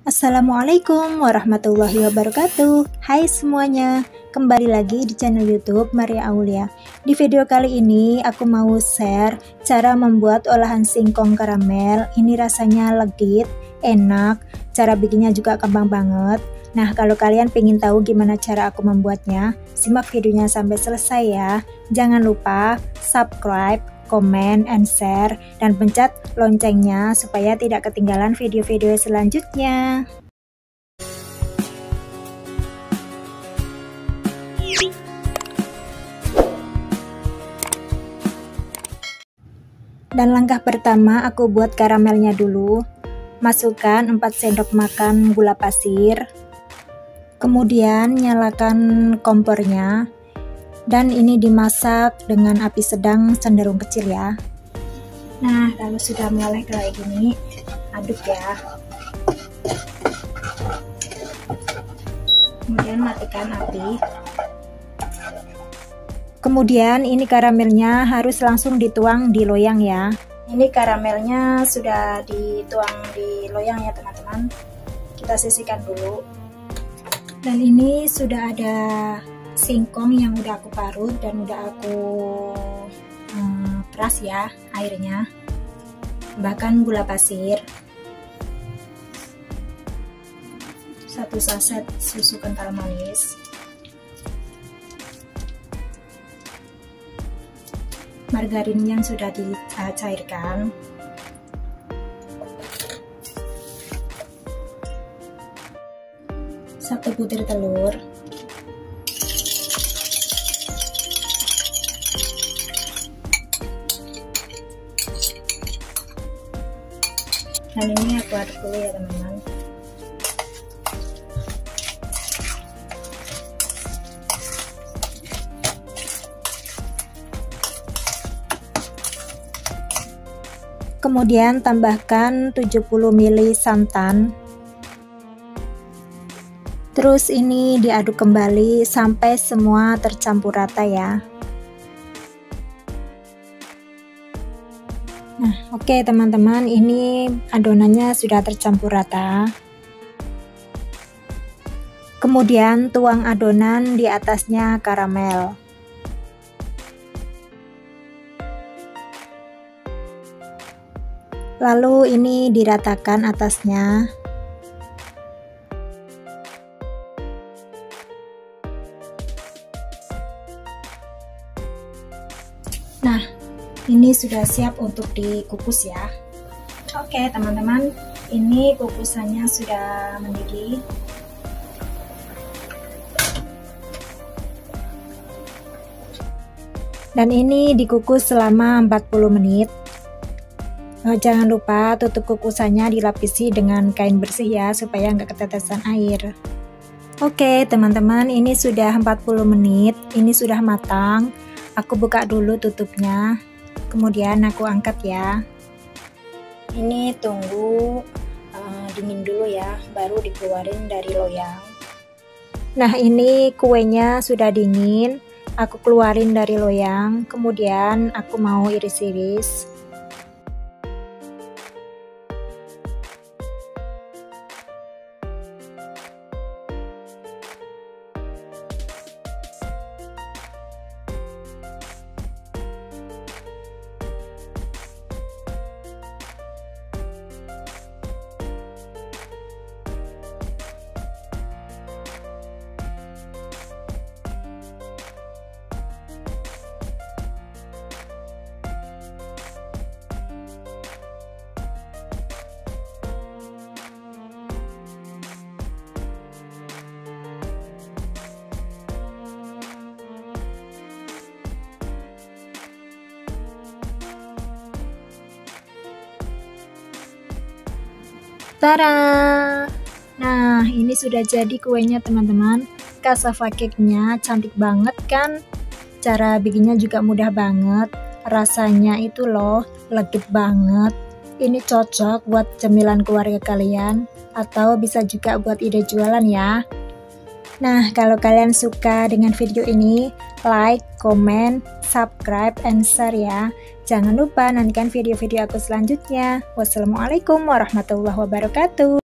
Assalamualaikum warahmatullahi wabarakatuh. Hai semuanya, kembali lagi di channel YouTube Maria Aulia. Di video kali ini aku mau share cara membuat olahan singkong karamel. Ini rasanya legit, enak, cara bikinnya juga gampang banget. Nah, kalau kalian pengen tahu gimana cara aku membuatnya, simak videonya sampai selesai ya. Jangan lupa subscribe, komen, and share, dan pencet loncengnya supaya tidak ketinggalan video-video selanjutnya. Dan langkah pertama aku buat karamelnya dulu. Masukkan 4 sendok makan gula pasir. Kemudian nyalakan kompornya. Dan ini dimasak dengan api sedang cenderung kecil ya. Nah, kalau sudah meleleh kayak gini, aduk ya. Kemudian matikan api. Kemudian ini karamelnya harus langsung dituang di loyang ya. Ini karamelnya sudah dituang di loyang ya teman-teman. Kita sisihkan dulu. Dan ini sudah ada singkong yang udah aku parut dan udah aku peras ya airnya, bahkan gula pasir, 1 saset susu kental manis, margarin yang sudah dicairkan, satu butir telur, dan ini aku aduk dulu ya teman-teman. Kemudian tambahkan 70 ml santan. Terus ini diaduk kembali sampai semua tercampur rata ya. Nah, oke teman-teman, ini adonannya sudah tercampur rata. Kemudian tuang adonan di atasnya karamel. Lalu ini diratakan atasnya. Nah, ini sudah siap untuk dikukus ya. Oke teman-teman, ini kukusannya sudah mendidih. Dan ini dikukus selama 40 menit. Jangan lupa tutup kukusannya dilapisi dengan kain bersih ya, supaya nggak ketetesan air. Oke teman-teman, ini sudah 40 menit, ini sudah matang. Aku buka dulu tutupnya. Kemudian aku angkat ya. Ini tunggu dingin dulu ya, baru dikeluarin dari loyang. Nah, ini kuenya sudah dingin. Aku keluarin dari loyang. Kemudian aku mau iris-iris. Tada! Nah, ini sudah jadi kuenya teman-teman. Cassava cake-nya cantik banget kan? Cara bikinnya juga mudah banget. Rasanya itu loh, legit banget. Ini cocok buat cemilan keluarga kalian, atau bisa juga buat ide jualan ya. Nah, kalau kalian suka dengan video ini, like, comment, subscribe, and share ya. Jangan lupa nantikan video-video aku selanjutnya. Wassalamualaikum warahmatullahi wabarakatuh.